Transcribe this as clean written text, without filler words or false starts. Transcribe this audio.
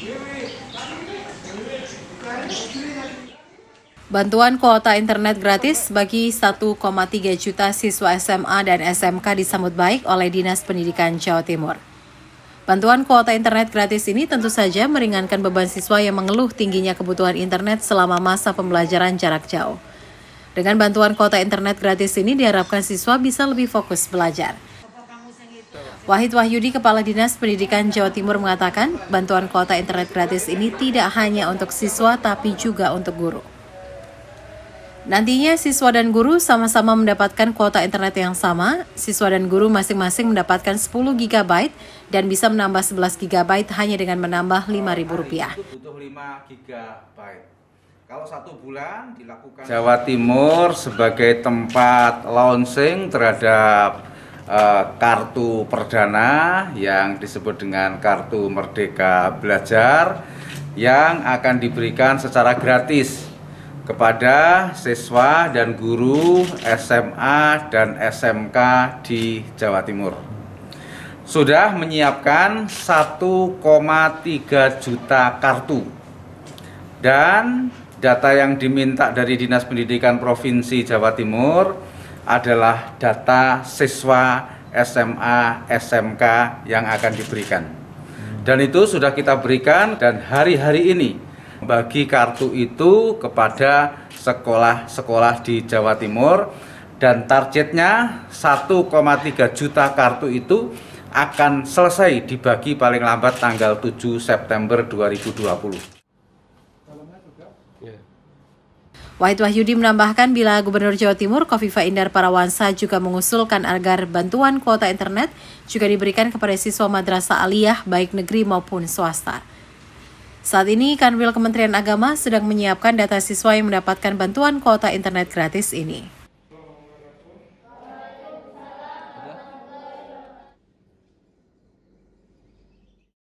Bantuan kuota internet gratis bagi 1,3 juta siswa SMA dan SMK disambut baik oleh Dinas Pendidikan Jawa Timur. Bantuan kuota internet gratis ini tentu saja meringankan beban siswa yang mengeluh tingginya kebutuhan internet selama masa pembelajaran jarak jauh. Dengan bantuan kuota internet gratis ini diharapkan siswa bisa lebih fokus belajar. Wahid Wahyudi, Kepala Dinas Pendidikan Jawa Timur mengatakan, bantuan kuota internet gratis ini tidak hanya untuk siswa tapi juga untuk guru. Nantinya siswa dan guru sama-sama mendapatkan kuota internet yang sama. Siswa dan guru masing-masing mendapatkan 10 GB dan bisa menambah 11 GB hanya dengan menambah Rp5.000. Butuh 5 GB. Kalau 1 bulan dilakukan Jawa Timur sebagai tempat launching terhadap kartu perdana yang disebut dengan Kartu Merdeka Belajar yang akan diberikan secara gratis kepada siswa dan guru SMA dan SMK di Jawa Timur. Sudah menyiapkan 1,3 juta kartu. Dan data yang diminta dari Dinas Pendidikan Provinsi Jawa Timur adalah data siswa SMA, SMK yang akan diberikan. Dan itu sudah kita berikan dan hari-hari ini bagi kartu itu kepada sekolah-sekolah di Jawa Timur dan targetnya 1,3 juta kartu itu akan selesai dibagi paling lambat tanggal 7 September 2020. Wahid Wahyudi menambahkan bila Gubernur Jawa Timur Khofifah Indar Parawansa juga mengusulkan agar bantuan kuota internet juga diberikan kepada siswa madrasah aliyah baik negeri maupun swasta. Saat ini, Kanwil Kementerian Agama sedang menyiapkan data siswa yang mendapatkan bantuan kuota internet gratis ini.